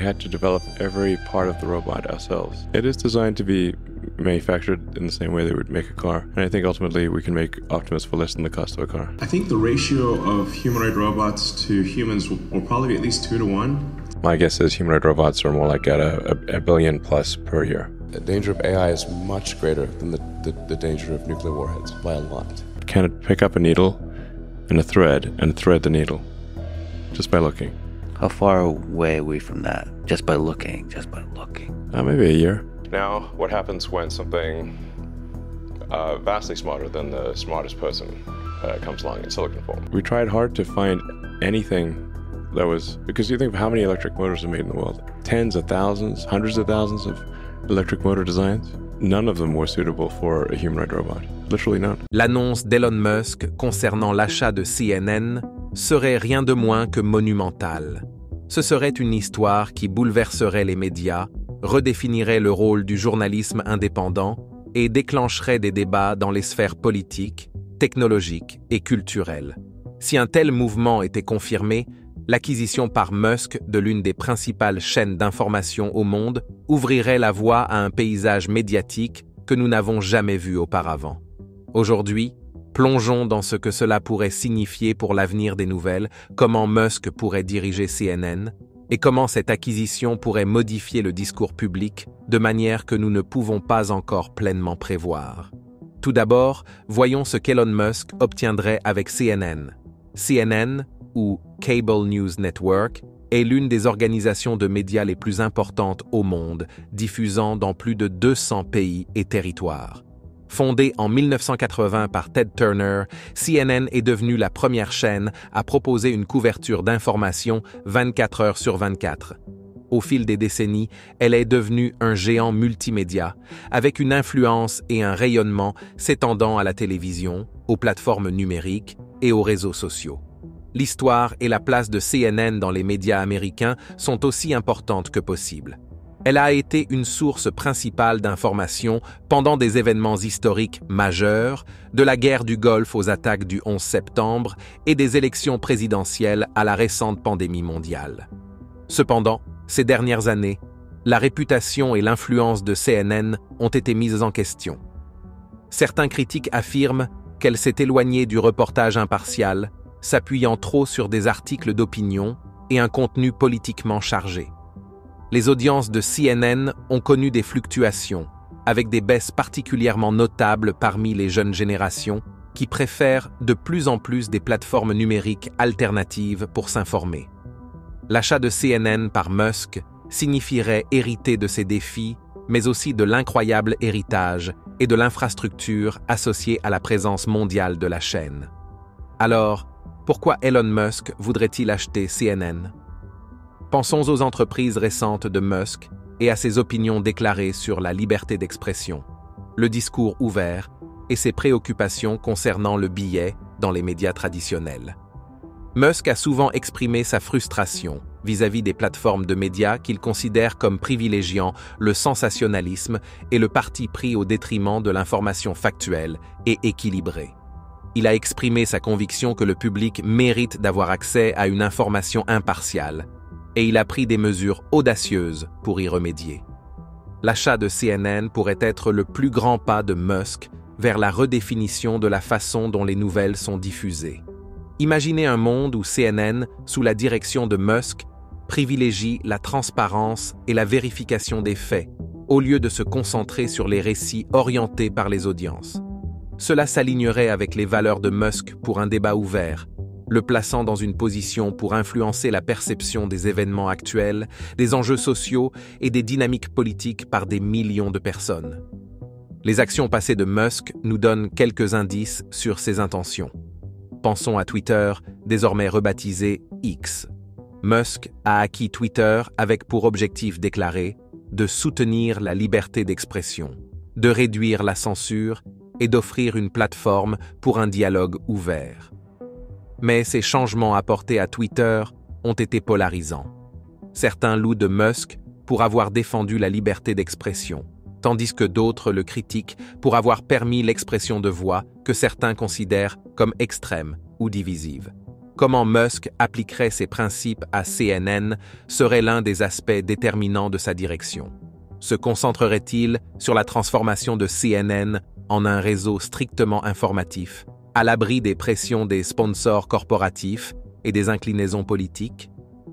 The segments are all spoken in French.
had to develop every part of the robot ourselves. It is designed to be manufactured in the same way they would make a car. And I think ultimately we can make Optimus for less than the cost of a car. I think the ratio of humanoid robots to humans will probably be at least 2 to 1. My guess is humanoid robots are more like at a billion plus per year. The danger of AI is much greater than the danger of nuclear warheads, by a lot. Can it pick up a needle and thread the needle just by looking? How far away are we from that? Just by looking. Maybe a year. Now, what happens when something vastly smarter than the smartest person comes along in silicon form? We tried hard to find anything that was, because you think of how many electric motors are made in the world. Tens of thousands, hundreds of thousands of electric motor designs. None of them were suitable for a humanoid robot. Literally none. L'annonce d'Elon Musk concernant l'achat de CNN serait rien de moins que monumentale. Ce serait une histoire qui bouleverserait les médias, redéfinirait le rôle du journalisme indépendant et déclencherait des débats dans les sphères politiques, technologiques et culturelles. Si un tel mouvement était confirmé, l'acquisition par Musk de l'une des principales chaînes d'information au monde ouvrirait la voie à un paysage médiatique que nous n'avons jamais vu auparavant. Aujourd'hui, plongeons dans ce que cela pourrait signifier pour l'avenir des nouvelles, comment Musk pourrait diriger CNN, et comment cette acquisition pourrait modifier le discours public de manière que nous ne pouvons pas encore pleinement prévoir. Tout d'abord, voyons ce qu'Elon Musk obtiendrait avec CNN. CNN, ou Cable News Network, est l'une des organisations de médias les plus importantes au monde, diffusant dans plus de 200 pays et territoires. Fondée en 1980 par Ted Turner, CNN est devenue la première chaîne à proposer une couverture d'information 24 heures sur 24. Au fil des décennies, elle est devenue un géant multimédia, avec une influence et un rayonnement s'étendant à la télévision, aux plateformes numériques et aux réseaux sociaux. L'histoire et la place de CNN dans les médias américains sont aussi importantes que possible. Elle a été une source principale d'information pendant des événements historiques majeurs, de la guerre du Golfe aux attaques du 11 septembre et des élections présidentielles à la récente pandémie mondiale. Cependant, ces dernières années, la réputation et l'influence de CNN ont été mises en question. Certains critiques affirment qu'elle s'est éloignée du reportage impartial, s'appuyant trop sur des articles d'opinion et un contenu politiquement chargé. Les audiences de CNN ont connu des fluctuations, avec des baisses particulièrement notables parmi les jeunes générations qui préfèrent de plus en plus des plateformes numériques alternatives pour s'informer. L'achat de CNN par Musk signifierait hériter de ces défis, mais aussi de l'incroyable héritage et de l'infrastructure associée à la présence mondiale de la chaîne. Alors, pourquoi Elon Musk voudrait-il acheter CNN? Pensons aux entreprises récentes de Musk et à ses opinions déclarées sur la liberté d'expression, le discours ouvert et ses préoccupations concernant le billet dans les médias traditionnels. Musk a souvent exprimé sa frustration vis-à-vis des plateformes de médias qu'il considère comme privilégiant le sensationnalisme et le parti pris au détriment de l'information factuelle et équilibrée. Il a exprimé sa conviction que le public mérite d'avoir accès à une information impartiale, et il a pris des mesures audacieuses pour y remédier. L'achat de CNN pourrait être le plus grand pas de Musk vers la redéfinition de la façon dont les nouvelles sont diffusées. Imaginez un monde où CNN, sous la direction de Musk, privilégie la transparence et la vérification des faits, au lieu de se concentrer sur les récits orientés par les audiences. Cela s'alignerait avec les valeurs de Musk pour un débat ouvert, le plaçant dans une position pour influencer la perception des événements actuels, des enjeux sociaux et des dynamiques politiques par des millions de personnes. Les actions passées de Musk nous donnent quelques indices sur ses intentions. Pensons à Twitter, désormais rebaptisé X. Musk a acquis Twitter avec pour objectif déclaré de soutenir la liberté d'expression, de réduire la censure et d'offrir une plateforme pour un dialogue ouvert. Mais ces changements apportés à Twitter ont été polarisants. Certains louent de Musk pour avoir défendu la liberté d'expression, tandis que d'autres le critiquent pour avoir permis l'expression de voix que certains considèrent comme extrême ou divisive. comment Musk appliquerait ces principes à CNN serait l'un des aspects déterminants de sa direction. Se concentrerait-il sur la transformation de CNN en un réseau strictement informatif, à l'abri des pressions des sponsors corporatifs et des inclinaisons politiques?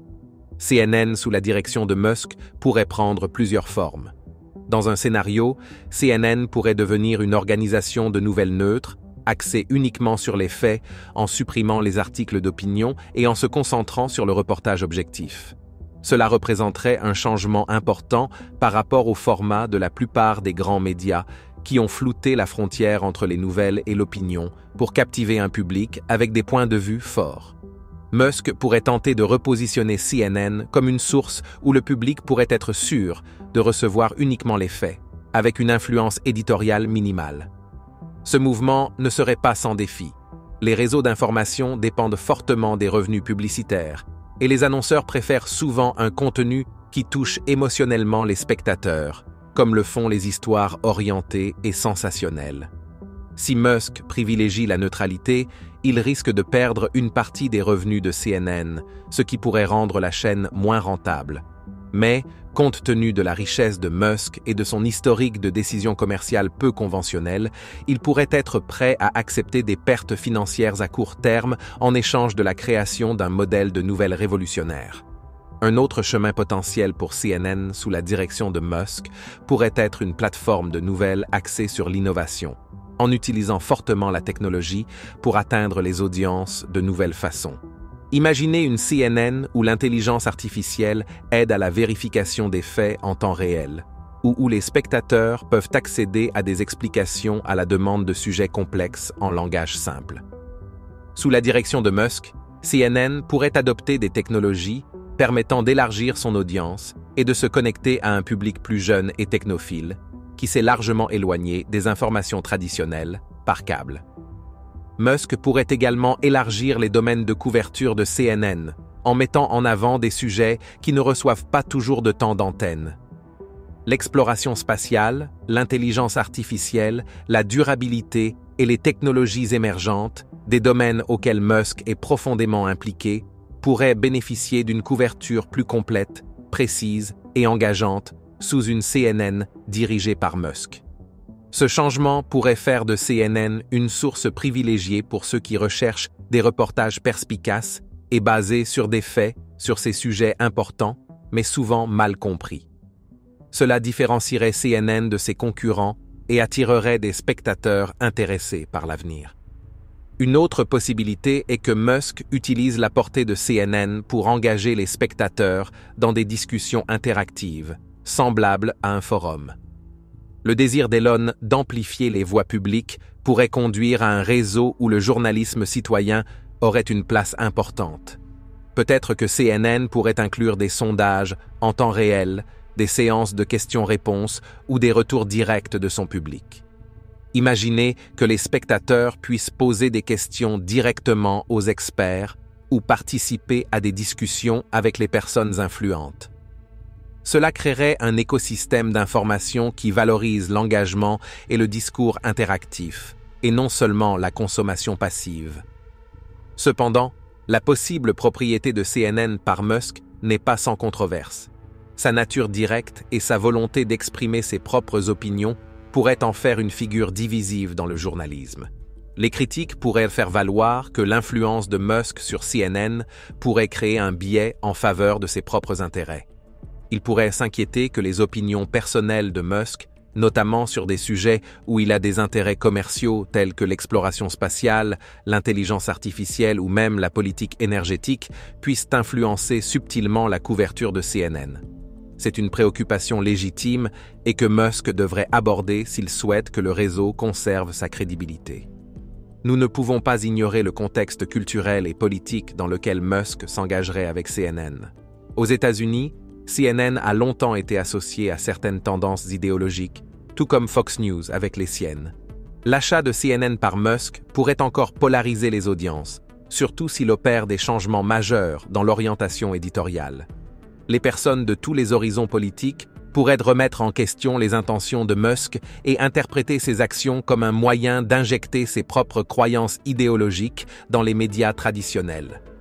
CNN sous la direction de Musk pourrait prendre plusieurs formes. Dans un scénario, CNN pourrait devenir une organisation de nouvelles neutres, axée uniquement sur les faits, en supprimant les articles d'opinion et en se concentrant sur le reportage objectif. Cela représenterait un changement important par rapport au format de la plupart des grands médias qui ont flouté la frontière entre les nouvelles et l'opinion pour captiver un public avec des points de vue forts. Musk pourrait tenter de repositionner CNN comme une source où le public pourrait être sûr de recevoir uniquement les faits, avec une influence éditoriale minimale. Ce mouvement ne serait pas sans défi. Les réseaux d'information dépendent fortement des revenus publicitaires, et les annonceurs préfèrent souvent un contenu qui touche émotionnellement les spectateurs, comme le font les histoires orientées et sensationnelles. Si Musk privilégie la neutralité, il risque de perdre une partie des revenus de CNN, ce qui pourrait rendre la chaîne moins rentable. Mais, compte tenu de la richesse de Musk et de son historique de décisions commerciales peu conventionnelles, il pourrait être prêt à accepter des pertes financières à court terme en échange de la création d'un modèle de nouvelles révolutionnaire. Un autre chemin potentiel pour CNN sous la direction de Musk pourrait être une plateforme de nouvelles axée sur l'innovation, en utilisant fortement la technologie pour atteindre les audiences de nouvelles façons. Imaginez une CNN où l'intelligence artificielle aide à la vérification des faits en temps réel, ou où les spectateurs peuvent accéder à des explications à la demande de sujets complexes en langage simple. Sous la direction de Musk, CNN pourrait adopter des technologies permettant d'élargir son audience et de se connecter à un public plus jeune et technophile, qui s'est largement éloigné des informations traditionnelles par câble. Musk pourrait également élargir les domaines de couverture de CNN, en mettant en avant des sujets qui ne reçoivent pas toujours de temps d'antenne. L'exploration spatiale, l'intelligence artificielle, la durabilité et les technologies émergentes, des domaines auxquels Musk est profondément impliqué, pourraient bénéficier d'une couverture plus complète, précise et engageante sous une CNN dirigée par Musk. Ce changement pourrait faire de CNN une source privilégiée pour ceux qui recherchent des reportages perspicaces et basés sur des faits sur ces sujets importants, mais souvent mal compris. Cela différencierait CNN de ses concurrents et attirerait des spectateurs intéressés par l'avenir. Une autre possibilité est que Musk utilise la portée de CNN pour engager les spectateurs dans des discussions interactives, semblables à un forum. Le désir d'Elon d'amplifier les voix publiques pourrait conduire à un réseau où le journalisme citoyen aurait une place importante. Peut-être que CNN pourrait inclure des sondages en temps réel, des séances de questions-réponses ou des retours directs de son public. Imaginez que les spectateurs puissent poser des questions directement aux experts ou participer à des discussions avec les personnes influentes. Cela créerait un écosystème d'information qui valorise l'engagement et le discours interactif, et non seulement la consommation passive. Cependant, la possible propriété de CNN par Musk n'est pas sans controverse. Sa nature directe et sa volonté d'exprimer ses propres opinions pourraient en faire une figure divisive dans le journalisme. Les critiques pourraient faire valoir que l'influence de Musk sur CNN pourrait créer un biais en faveur de ses propres intérêts. Il pourrait s'inquiéter que les opinions personnelles de Musk, notamment sur des sujets où il a des intérêts commerciaux tels que l'exploration spatiale, l'intelligence artificielle ou même la politique énergétique, puissent influencer subtilement la couverture de CNN. C'est une préoccupation légitime et que Musk devrait aborder s'il souhaite que le réseau conserve sa crédibilité. Nous ne pouvons pas ignorer le contexte culturel et politique dans lequel Musk s'engagerait avec CNN. Aux États-Unis, CNN a longtemps été associé à certaines tendances idéologiques, tout comme Fox News avec les siennes. L'achat de CNN par Musk pourrait encore polariser les audiences, surtout s'il opère des changements majeurs dans l'orientation éditoriale. Les personnes de tous les horizons politiques pourraient remettre en question les intentions de Musk et interpréter ses actions comme un moyen d'injecter ses propres croyances idéologiques dans les médias traditionnels.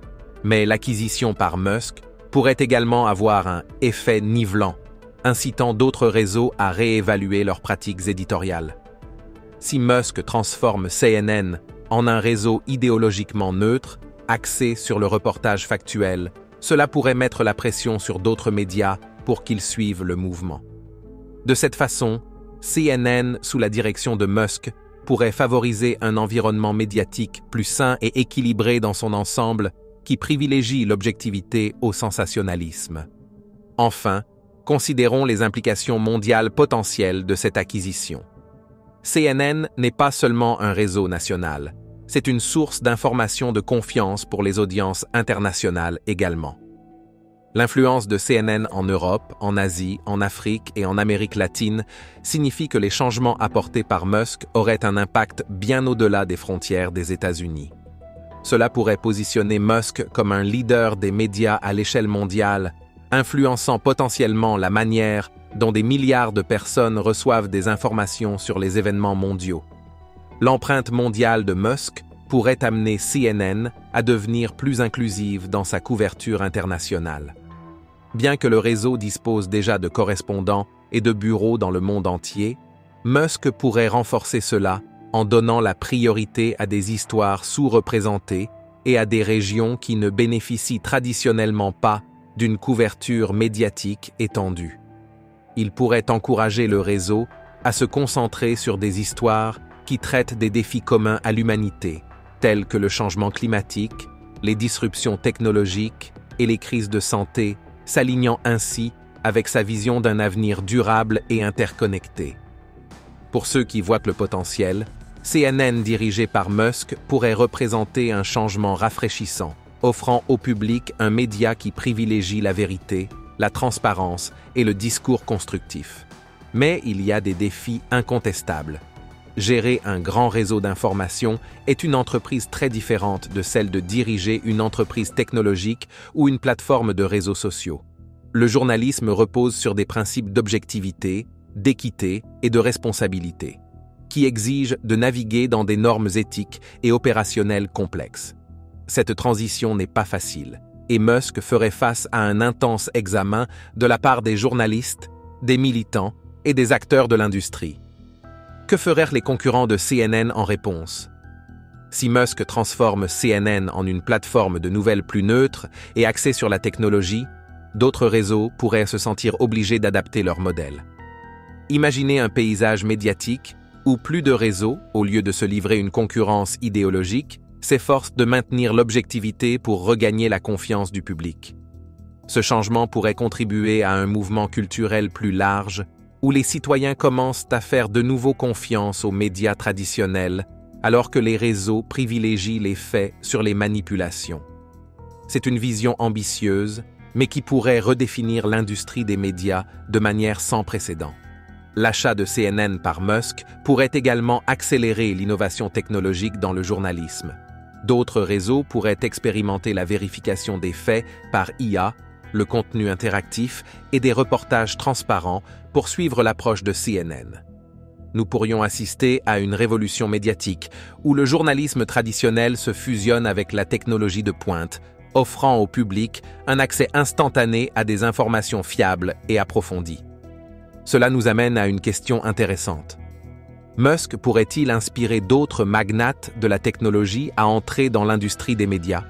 Mais l'acquisition par Musk pourrait également avoir un effet nivelant, incitant d'autres réseaux à réévaluer leurs pratiques éditoriales. Si Musk transforme CNN en un réseau idéologiquement neutre, axé sur le reportage factuel, cela pourrait mettre la pression sur d'autres médias pour qu'ils suivent le mouvement. De cette façon, CNN, sous la direction de Musk, pourrait favoriser un environnement médiatique plus sain et équilibré dans son ensemble qui privilégie l'objectivité au sensationnalisme. Enfin, considérons les implications mondiales potentielles de cette acquisition. CNN n'est pas seulement un réseau national, c'est une source d'information de confiance pour les audiences internationales également. L'influence de CNN en Europe, en Asie, en Afrique et en Amérique latine signifie que les changements apportés par Musk auraient un impact bien au-delà des frontières des États-Unis. Cela pourrait positionner Musk comme un leader des médias à l'échelle mondiale, influençant potentiellement la manière dont des milliards de personnes reçoivent des informations sur les événements mondiaux. L'empreinte mondiale de Musk pourrait amener CNN à devenir plus inclusive dans sa couverture internationale. Bien que le réseau dispose déjà de correspondants et de bureaux dans le monde entier, Musk pourrait renforcer cela en donnant la priorité à des histoires sous-représentées et à des régions qui ne bénéficient traditionnellement pas d'une couverture médiatique étendue. Il pourrait encourager le réseau à se concentrer sur des histoires qui traitent des défis communs à l'humanité, tels que le changement climatique, les disruptions technologiques et les crises de santé, s'alignant ainsi avec sa vision d'un avenir durable et interconnecté. Pour ceux qui voient le potentiel, CNN dirigé par Musk pourrait représenter un changement rafraîchissant, offrant au public un média qui privilégie la vérité, la transparence et le discours constructif. Mais il y a des défis incontestables. Gérer un grand réseau d'informations est une entreprise très différente de celle de diriger une entreprise technologique ou une plateforme de réseaux sociaux. Le journalisme repose sur des principes d'objectivité, d'équité et de responsabilité, qui exigent de naviguer dans des normes éthiques et opérationnelles complexes. Cette transition n'est pas facile, et Musk ferait face à un intense examen de la part des journalistes, des militants et des acteurs de l'industrie. Que feraient les concurrents de CNN en réponse? Si Musk transforme CNN en une plateforme de nouvelles plus neutre et axée sur la technologie, d'autres réseaux pourraient se sentir obligés d'adapter leur modèle. Imaginez un paysage médiatique où plus de réseaux, au lieu de se livrer une concurrence idéologique, s'efforcent de maintenir l'objectivité pour regagner la confiance du public. Ce changement pourrait contribuer à un mouvement culturel plus large, où les citoyens commencent à faire de nouveau confiance aux médias traditionnels, alors que les réseaux privilégient les faits sur les manipulations. C'est une vision ambitieuse, mais qui pourrait redéfinir l'industrie des médias de manière sans précédent. L'achat de CNN par Musk pourrait également accélérer l'innovation technologique dans le journalisme. D'autres réseaux pourraient expérimenter la vérification des faits par IA, le contenu interactif et des reportages transparents pour suivre l'approche de CNN. Nous pourrions assister à une révolution médiatique où le journalisme traditionnel se fusionne avec la technologie de pointe, offrant au public un accès instantané à des informations fiables et approfondies. Cela nous amène à une question intéressante. Musk pourrait-il inspirer d'autres magnates de la technologie à entrer dans l'industrie des médias?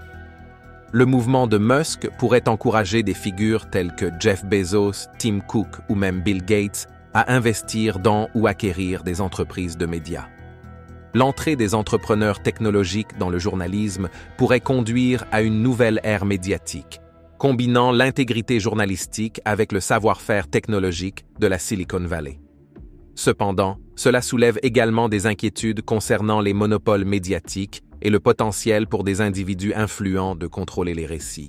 Le mouvement de Musk pourrait encourager des figures telles que Jeff Bezos, Tim Cook ou même Bill Gates à investir dans ou acquérir des entreprises de médias. L'entrée des entrepreneurs technologiques dans le journalisme pourrait conduire à une nouvelle ère médiatique, combinant l'intégrité journalistique avec le savoir-faire technologique de la Silicon Valley. Cependant, cela soulève également des inquiétudes concernant les monopoles médiatiques et le potentiel pour des individus influents de contrôler les récits.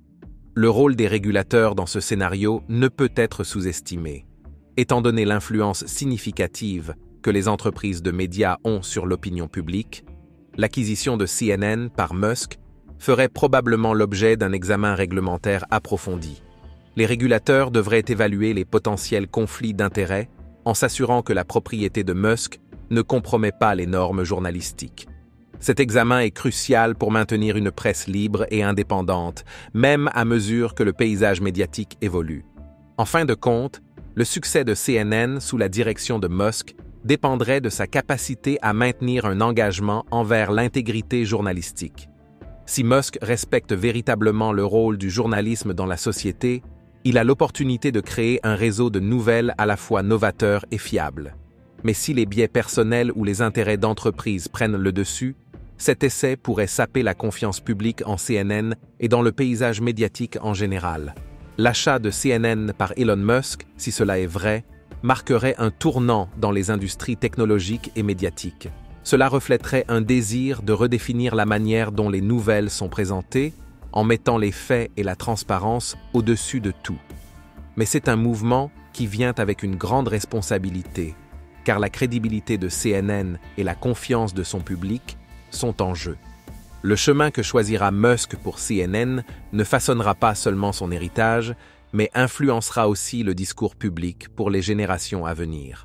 Le rôle des régulateurs dans ce scénario ne peut être sous-estimé, étant donné l'influence significative que les entreprises de médias ont sur l'opinion publique. L'acquisition de CNN par Musk ferait probablement l'objet d'un examen réglementaire approfondi. Les régulateurs devraient évaluer les potentiels conflits d'intérêts en s'assurant que la propriété de Musk ne compromet pas les normes journalistiques. Cet examen est crucial pour maintenir une presse libre et indépendante, même à mesure que le paysage médiatique évolue. En fin de compte, le succès de CNN sous la direction de Musk dépendrait de sa capacité à maintenir un engagement envers l'intégrité journalistique. Si Musk respecte véritablement le rôle du journalisme dans la société, il a l'opportunité de créer un réseau de nouvelles à la fois novateur et fiable. Mais si les biais personnels ou les intérêts d'entreprise prennent le dessus, cet essai pourrait saper la confiance publique en CNN et dans le paysage médiatique en général. L'achat de CNN par Elon Musk, si cela est vrai, marquerait un tournant dans les industries technologiques et médiatiques. Cela reflèterait un désir de redéfinir la manière dont les nouvelles sont présentées, en mettant les faits et la transparence au-dessus de tout. Mais c'est un mouvement qui vient avec une grande responsabilité, car la crédibilité de CNN et la confiance de son public sont en jeu. Le chemin que choisira Musk pour CNN ne façonnera pas seulement son héritage, mais influencera aussi le discours public pour les générations à venir.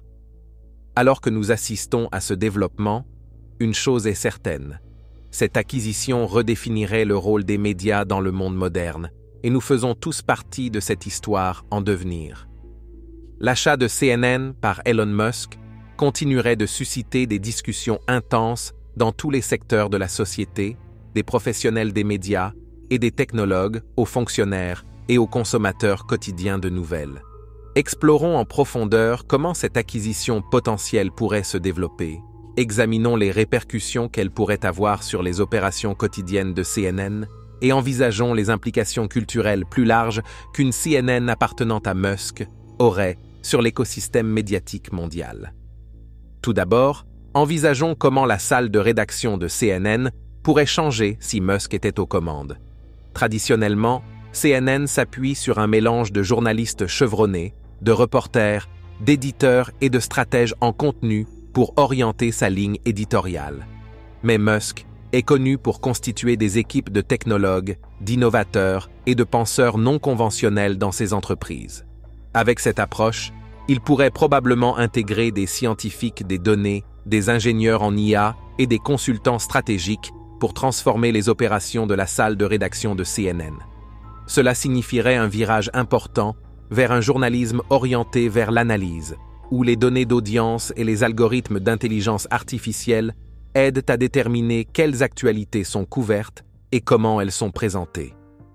Alors que nous assistons à ce développement, une chose est certaine. Cette acquisition redéfinirait le rôle des médias dans le monde moderne, et nous faisons tous partie de cette histoire en devenir. L'achat de CNN par Elon Musk continuerait de susciter des discussions intenses dans tous les secteurs de la société, des professionnels des médias et des technologues aux fonctionnaires et aux consommateurs quotidiens de nouvelles. Explorons en profondeur comment cette acquisition potentielle pourrait se développer. Examinons les répercussions qu'elle pourrait avoir sur les opérations quotidiennes de CNN et envisageons les implications culturelles plus larges qu'une CNN appartenant à Musk aurait sur l'écosystème médiatique mondial. Tout d'abord, envisageons comment la salle de rédaction de CNN pourrait changer si Musk était aux commandes. Traditionnellement, CNN s'appuie sur un mélange de journalistes chevronnés, de reporters, d'éditeurs et de stratèges en contenu pour orienter sa ligne éditoriale. Mais Musk est connu pour constituer des équipes de technologues, d'innovateurs et de penseurs non conventionnels dans ses entreprises. Avec cette approche, il pourrait probablement intégrer des scientifiques des données, des ingénieurs en IA et des consultants stratégiques pour transformer les opérations de la salle de rédaction de CNN. Cela signifierait un virage important vers un journalisme orienté vers l'analyse, où les données d'audience et les algorithmes d'intelligence artificielle aident à déterminer quelles actualités sont couvertes et comment elles sont présentées.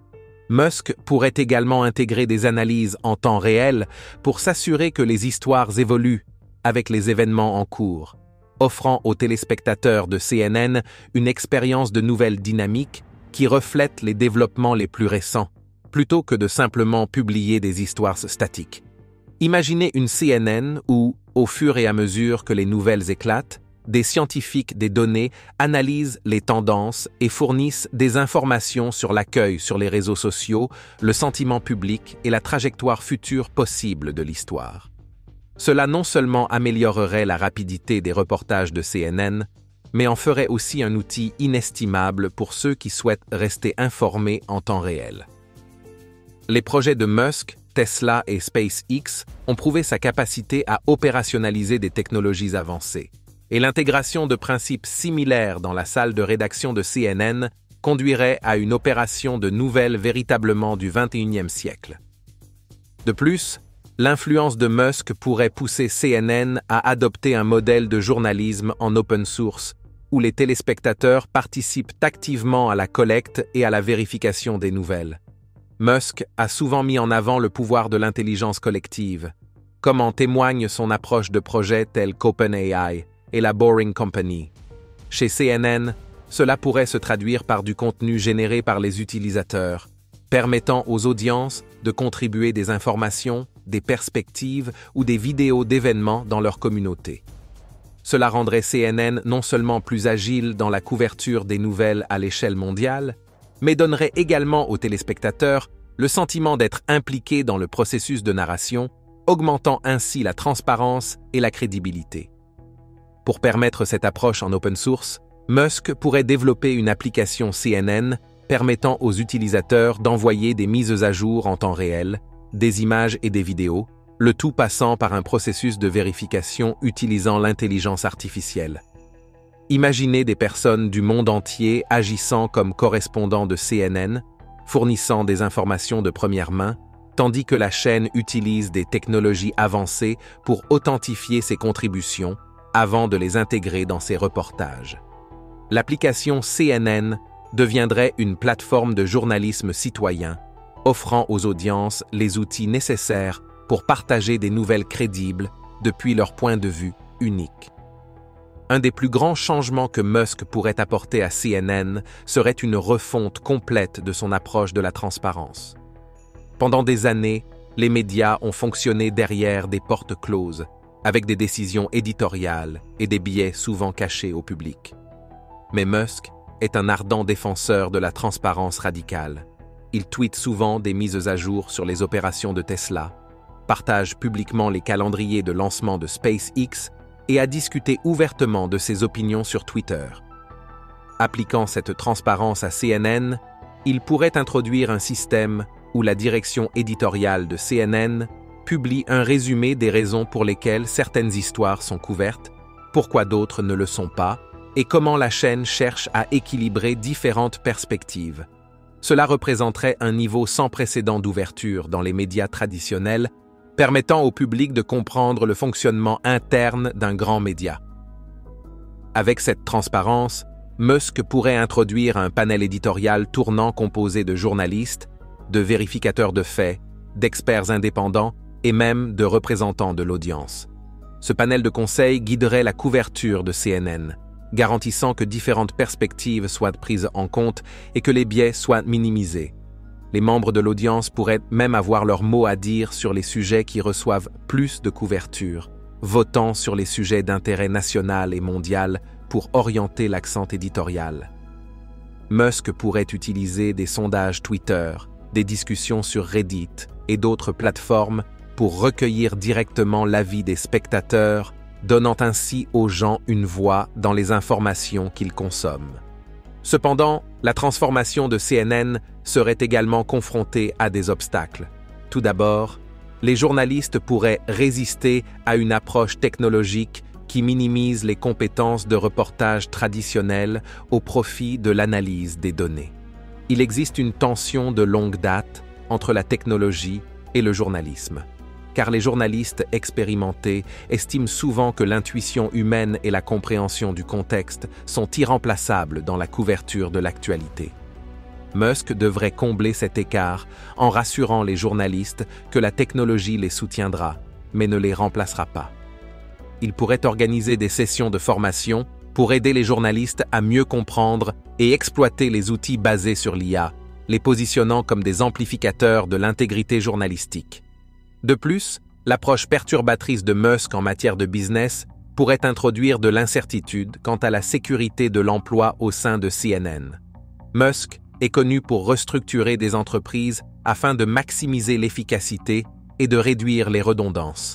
Musk pourrait également intégrer des analyses en temps réel pour s'assurer que les histoires évoluent avec les événements en cours, offrant aux téléspectateurs de CNN une expérience de nouvelles dynamiques qui reflète les développements les plus récents, plutôt que de simplement publier des histoires statiques. Imaginez une CNN où, au fur et à mesure que les nouvelles éclatent, des scientifiques des données analysent les tendances et fournissent des informations sur l'accueil sur les réseaux sociaux, le sentiment public et la trajectoire future possible de l'histoire. Cela non seulement améliorerait la rapidité des reportages de CNN, mais en ferait aussi un outil inestimable pour ceux qui souhaitent rester informés en temps réel. Les projets de Musk, Tesla et SpaceX ont prouvé sa capacité à opérationnaliser des technologies avancées, et l'intégration de principes similaires dans la salle de rédaction de CNN conduirait à une opération de nouvelles véritablement du XXIe siècle. De plus, l'influence de Musk pourrait pousser CNN à adopter un modèle de journalisme en open source, où les téléspectateurs participent activement à la collecte et à la vérification des nouvelles. Musk a souvent mis en avant le pouvoir de l'intelligence collective, comme en témoigne son approche de projets tels qu'OpenAI et la Boring Company. Chez CNN, cela pourrait se traduire par du contenu généré par les utilisateurs, permettant aux audiences de contribuer des informations, des perspectives ou des vidéos d'événements dans leur communauté. Cela rendrait CNN non seulement plus agile dans la couverture des nouvelles à l'échelle mondiale, mais donnerait également aux téléspectateurs le sentiment d'être impliqués dans le processus de narration, augmentant ainsi la transparence et la crédibilité. Pour permettre cette approche en open source, Musk pourrait développer une application CNN permettant aux utilisateurs d'envoyer des mises à jour en temps réel, des images et des vidéos, le tout passant par un processus de vérification utilisant l'intelligence artificielle. Imaginez des personnes du monde entier agissant comme correspondants de CNN, fournissant des informations de première main, tandis que la chaîne utilise des technologies avancées pour authentifier ses contributions avant de les intégrer dans ses reportages. L'application CNN deviendrait une plateforme de journalisme citoyen, offrant aux audiences les outils nécessaires pour partager des nouvelles crédibles depuis leur point de vue unique. Un des plus grands changements que Musk pourrait apporter à CNN serait une refonte complète de son approche de la transparence. Pendant des années, les médias ont fonctionné derrière des portes closes, avec des décisions éditoriales et des biais souvent cachés au public. Mais Musk est un ardent défenseur de la transparence radicale. Il tweete souvent des mises à jour sur les opérations de Tesla, partage publiquement les calendriers de lancement de SpaceX et a discuté ouvertement de ses opinions sur Twitter. Appliquant cette transparence à CNN, il pourrait introduire un système où la direction éditoriale de CNN publie un résumé des raisons pour lesquelles certaines histoires sont couvertes, pourquoi d'autres ne le sont pas, et comment la chaîne cherche à équilibrer différentes perspectives. Cela représenterait un niveau sans précédent d'ouverture dans les médias traditionnels, permettant au public de comprendre le fonctionnement interne d'un grand média. Avec cette transparence, Musk pourrait introduire un panel éditorial tournant composé de journalistes, de vérificateurs de faits, d'experts indépendants et même de représentants de l'audience. Ce panel de conseil guiderait la couverture de CNN, garantissant que différentes perspectives soient prises en compte et que les biais soient minimisés. Les membres de l'audience pourraient même avoir leur mot à dire sur les sujets qui reçoivent plus de couverture, votant sur les sujets d'intérêt national et mondial pour orienter l'accent éditorial. Musk pourrait utiliser des sondages Twitter, des discussions sur Reddit et d'autres plateformes pour recueillir directement l'avis des spectateurs, donnant ainsi aux gens une voix dans les informations qu'ils consomment. Cependant, la transformation de CNN serait également confrontée à des obstacles. Tout d'abord, les journalistes pourraient résister à une approche technologique qui minimise les compétences de reportage traditionnelles au profit de l'analyse des données. Il existe une tension de longue date entre la technologie et le journalisme, car les journalistes expérimentés estiment souvent que l'intuition humaine et la compréhension du contexte sont irremplaçables dans la couverture de l'actualité. Musk devrait combler cet écart en rassurant les journalistes que la technologie les soutiendra, mais ne les remplacera pas. Il pourrait organiser des sessions de formation pour aider les journalistes à mieux comprendre et exploiter les outils basés sur l'IA, les positionnant comme des amplificateurs de l'intégrité journalistique. De plus, l'approche perturbatrice de Musk en matière de business pourrait introduire de l'incertitude quant à la sécurité de l'emploi au sein de CNN. Musk est connu pour restructurer des entreprises afin de maximiser l'efficacité et de réduire les redondances.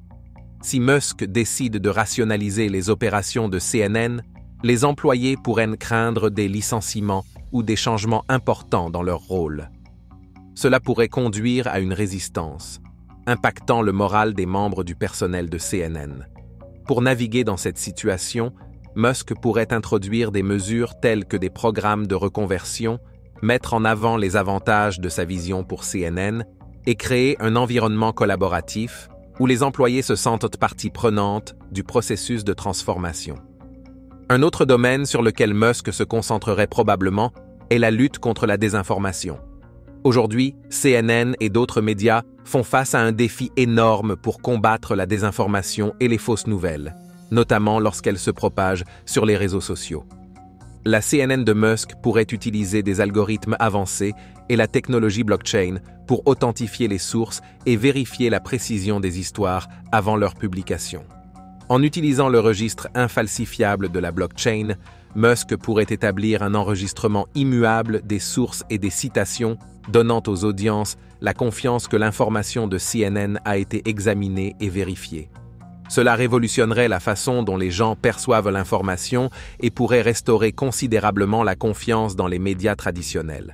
Si Musk décide de rationaliser les opérations de CNN, les employés pourraient craindre des licenciements ou des changements importants dans leur rôle. Cela pourrait conduire à une résistance, impactant le moral des membres du personnel de CNN. Pour naviguer dans cette situation, Musk pourrait introduire des mesures telles que des programmes de reconversion, mettre en avant les avantages de sa vision pour CNN et créer un environnement collaboratif où les employés se sentent partie prenante du processus de transformation. Un autre domaine sur lequel Musk se concentrerait probablement est la lutte contre la désinformation. Aujourd'hui, CNN et d'autres médias font face à un défi énorme pour combattre la désinformation et les fausses nouvelles, notamment lorsqu'elles se propagent sur les réseaux sociaux. La CNN de Musk pourrait utiliser des algorithmes avancés et la technologie blockchain pour authentifier les sources et vérifier la précision des histoires avant leur publication. En utilisant le registre infalsifiable de la blockchain, Musk pourrait établir un enregistrement immuable des sources et des citations, donnant aux audiences la confiance que l'information de CNN a été examinée et vérifiée. Cela révolutionnerait la façon dont les gens perçoivent l'information et pourrait restaurer considérablement la confiance dans les médias traditionnels.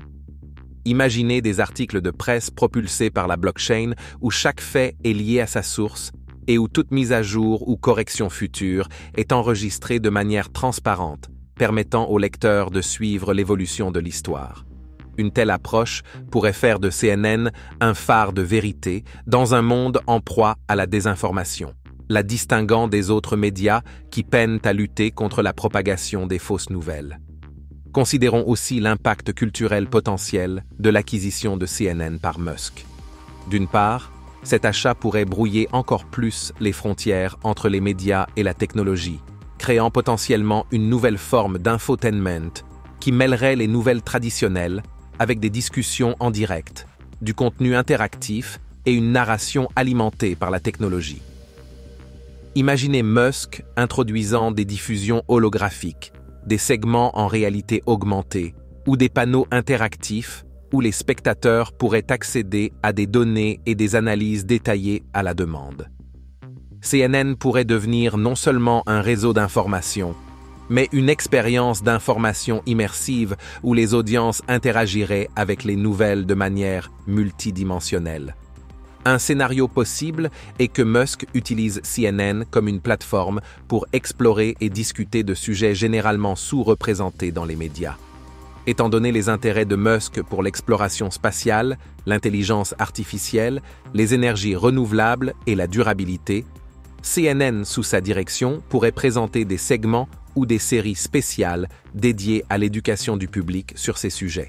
Imaginez des articles de presse propulsés par la blockchain où chaque fait est lié à sa source, et où toute mise à jour ou correction future est enregistrée de manière transparente, permettant au lecteur de suivre l'évolution de l'histoire. Une telle approche pourrait faire de CNN un phare de vérité dans un monde en proie à la désinformation, la distinguant des autres médias qui peinent à lutter contre la propagation des fausses nouvelles. Considérons aussi l'impact culturel potentiel de l'acquisition de CNN par Musk. D'une part, cet achat pourrait brouiller encore plus les frontières entre les médias et la technologie, créant potentiellement une nouvelle forme d'infotainment qui mêlerait les nouvelles traditionnelles avec des discussions en direct, du contenu interactif et une narration alimentée par la technologie. Imaginez Musk introduisant des diffusions holographiques, des segments en réalité augmentée ou des panneaux interactifs où les spectateurs pourraient accéder à des données et des analyses détaillées à la demande. CNN pourrait devenir non seulement un réseau d'information, mais une expérience d'information immersive où les audiences interagiraient avec les nouvelles de manière multidimensionnelle. Un scénario possible est que Musk utilise CNN comme une plateforme pour explorer et discuter de sujets généralement sous-représentés dans les médias. Étant donné les intérêts de Musk pour l'exploration spatiale, l'intelligence artificielle, les énergies renouvelables et la durabilité, CNN sous sa direction pourrait présenter des segments ou des séries spéciales dédiées à l'éducation du public sur ces sujets.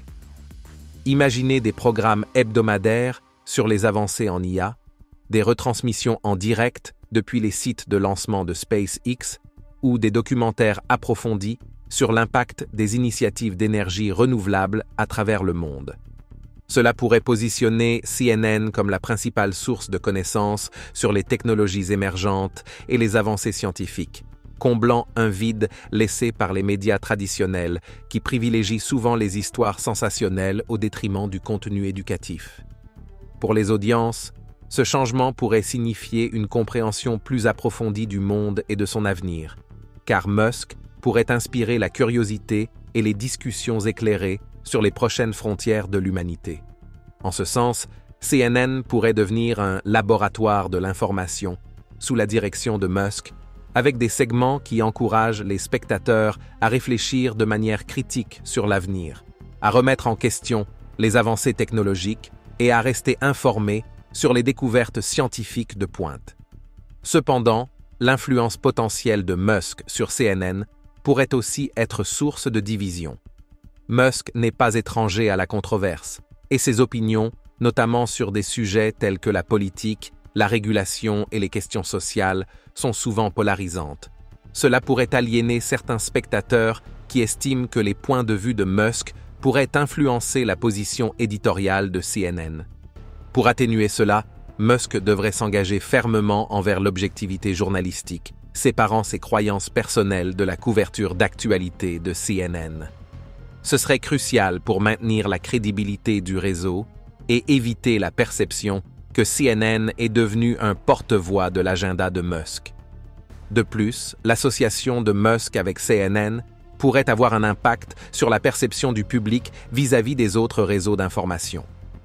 Imaginez des programmes hebdomadaires sur les avancées en IA, des retransmissions en direct depuis les sites de lancement de SpaceX ou des documentaires approfondis sur l'impact des initiatives d'énergie renouvelable à travers le monde. Cela pourrait positionner CNN comme la principale source de connaissances sur les technologies émergentes et les avancées scientifiques, comblant un vide laissé par les médias traditionnels qui privilégient souvent les histoires sensationnelles au détriment du contenu éducatif. Pour les audiences, ce changement pourrait signifier une compréhension plus approfondie du monde et de son avenir, car Musk pourrait inspirer la curiosité et les discussions éclairées sur les prochaines frontières de l'humanité. En ce sens, CNN pourrait devenir un laboratoire de l'information sous la direction de Musk, avec des segments qui encouragent les spectateurs à réfléchir de manière critique sur l'avenir, à remettre en question les avancées technologiques et à rester informés sur les découvertes scientifiques de pointe. Cependant, l'influence potentielle de Musk sur CNN pourrait aussi être source de division. Musk n'est pas étranger à la controverse, et ses opinions, notamment sur des sujets tels que la politique, la régulation et les questions sociales, sont souvent polarisantes. Cela pourrait aliéner certains spectateurs qui estiment que les points de vue de Musk pourraient influencer la position éditoriale de CNN. Pour atténuer cela, Musk devrait s'engager fermement envers l'objectivité journalistique, séparant ses croyances personnelles de la couverture d'actualité de CNN. Ce serait crucial pour maintenir la crédibilité du réseau et éviter la perception que CNN est devenu un porte-voix de l'agenda de Musk. De plus, l'association de Musk avec CNN pourrait avoir un impact sur la perception du public vis-à-vis des autres réseaux d'information.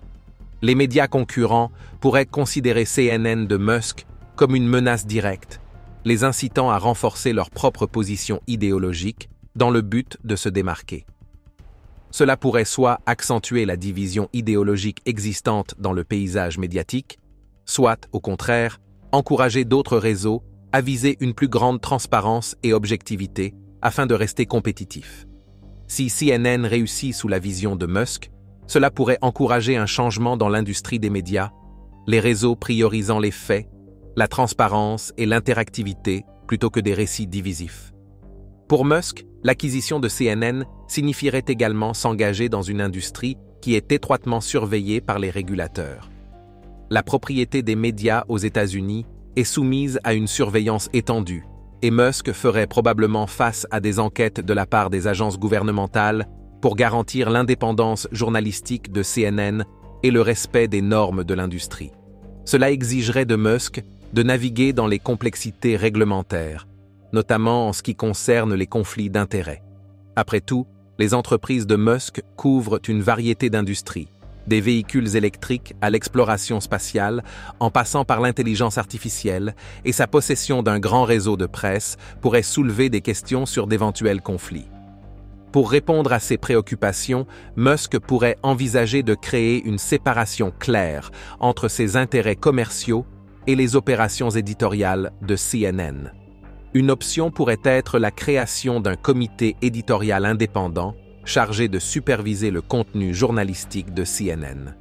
Les médias concurrents pourraient considérer CNN de Musk comme une menace directe, les incitant à renforcer leur propre position idéologique dans le but de se démarquer. Cela pourrait soit accentuer la division idéologique existante dans le paysage médiatique, soit, au contraire, encourager d'autres réseaux à viser une plus grande transparence et objectivité afin de rester compétitif. Si CNN réussit sous la vision de Musk, cela pourrait encourager un changement dans l'industrie des médias, les réseaux priorisant les faits, la transparence et l'interactivité plutôt que des récits divisifs. Pour Musk, l'acquisition de CNN signifierait également s'engager dans une industrie qui est étroitement surveillée par les régulateurs. La propriété des médias aux États-Unis est soumise à une surveillance étendue, et Musk ferait probablement face à des enquêtes de la part des agences gouvernementales pour garantir l'indépendance journalistique de CNN et le respect des normes de l'industrie. Cela exigerait de Musk de naviguer dans les complexités réglementaires, notamment en ce qui concerne les conflits d'intérêts. Après tout, les entreprises de Musk couvrent une variété d'industries, des véhicules électriques à l'exploration spatiale, en passant par l'intelligence artificielle, et sa possession d'un grand réseau de presse pourrait soulever des questions sur d'éventuels conflits. Pour répondre à ces préoccupations, Musk pourrait envisager de créer une séparation claire entre ses intérêts commerciaux et les opérations éditoriales de CNN. Une option pourrait être la création d'un comité éditorial indépendant chargé de superviser le contenu journalistique de CNN.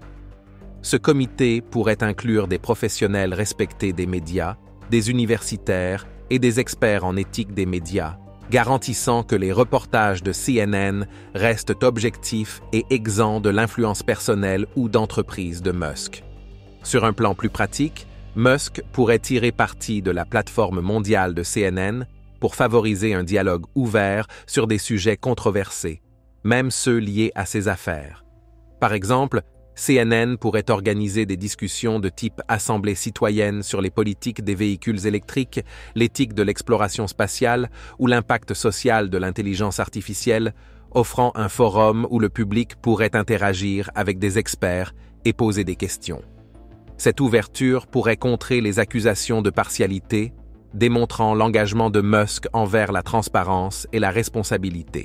Ce comité pourrait inclure des professionnels respectés des médias, des universitaires et des experts en éthique des médias, garantissant que les reportages de CNN restent objectifs et exempts de l'influence personnelle ou d'entreprise de Musk. Sur un plan plus pratique, Musk pourrait tirer parti de la plateforme mondiale de CNN pour favoriser un dialogue ouvert sur des sujets controversés, même ceux liés à ses affaires. Par exemple, CNN pourrait organiser des discussions de type assemblée citoyenne sur les politiques des véhicules électriques, l'éthique de l'exploration spatiale ou l'impact social de l'intelligence artificielle, offrant un forum où le public pourrait interagir avec des experts et poser des questions. Cette ouverture pourrait contrer les accusations de partialité, démontrant l'engagement de Musk envers la transparence et la responsabilité.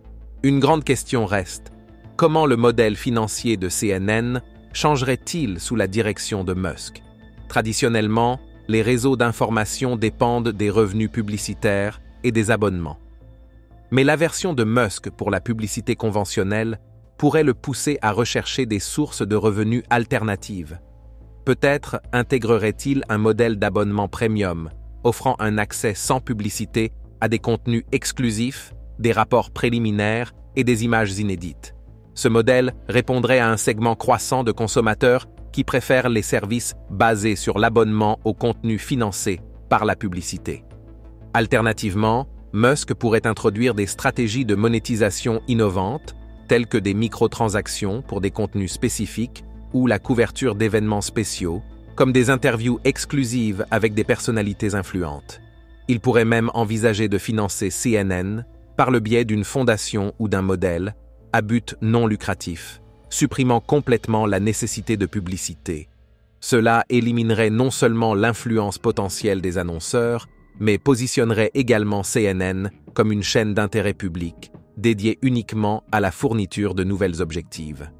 Une grande question reste: comment le modèle financier de CNN changerait-il sous la direction de Musk? Traditionnellement, les réseaux d'information dépendent des revenus publicitaires et des abonnements. Mais l'aversion de Musk pour la publicité conventionnelle pourrait le pousser à rechercher des sources de revenus alternatives. Peut-être intégrerait-il un modèle d'abonnement premium, offrant un accès sans publicité à des contenus exclusifs, des rapports préliminaires et des images inédites. Ce modèle répondrait à un segment croissant de consommateurs qui préfèrent les services basés sur l'abonnement au contenu financé par la publicité. Alternativement, Musk pourrait introduire des stratégies de monétisation innovantes, telles que des microtransactions pour des contenus spécifiques ou la couverture d'événements spéciaux, comme des interviews exclusives avec des personnalités influentes. Il pourrait même envisager de financer CNN par le biais d'une fondation ou d'un modèle à but non lucratif, supprimant complètement la nécessité de publicité. Cela éliminerait non seulement l'influence potentielle des annonceurs, mais positionnerait également CNN comme une chaîne d'intérêt public, dédiée uniquement à la fourniture de nouvelles objectives.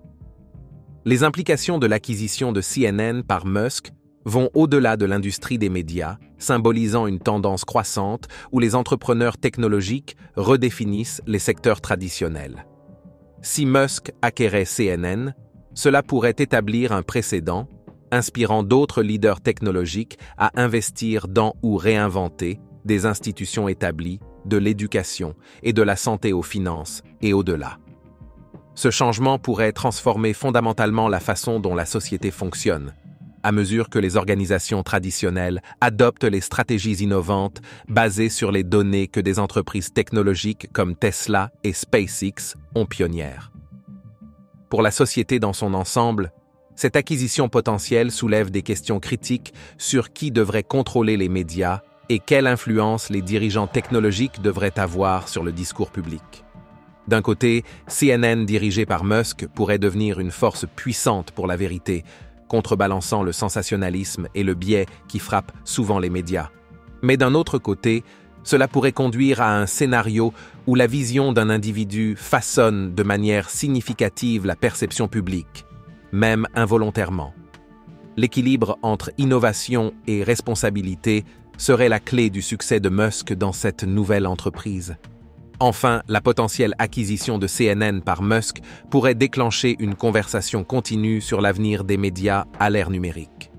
Les implications de l'acquisition de CNN par Musk vont au-delà de l'industrie des médias, symbolisant une tendance croissante où les entrepreneurs technologiques redéfinissent les secteurs traditionnels. Si Musk acquérait CNN, cela pourrait établir un précédent, inspirant d'autres leaders technologiques à investir dans ou réinventer des institutions établies, de l'éducation et de la santé aux finances et au-delà. Ce changement pourrait transformer fondamentalement la façon dont la société fonctionne, à mesure que les organisations traditionnelles adoptent les stratégies innovantes basées sur les données que des entreprises technologiques comme Tesla et SpaceX ont pionnières. Pour la société dans son ensemble, cette acquisition potentielle soulève des questions critiques sur qui devrait contrôler les médias et quelle influence les dirigeants technologiques devraient avoir sur le discours public. D'un côté, CNN dirigé par Musk pourrait devenir une force puissante pour la vérité, contrebalançant le sensationnalisme et le biais qui frappent souvent les médias. Mais d'un autre côté, cela pourrait conduire à un scénario où la vision d'un individu façonne de manière significative la perception publique, même involontairement. L'équilibre entre innovation et responsabilité serait la clé du succès de Musk dans cette nouvelle entreprise. Enfin, la potentielle acquisition de CNN par Musk pourrait déclencher une conversation continue sur l'avenir des médias à l'ère numérique.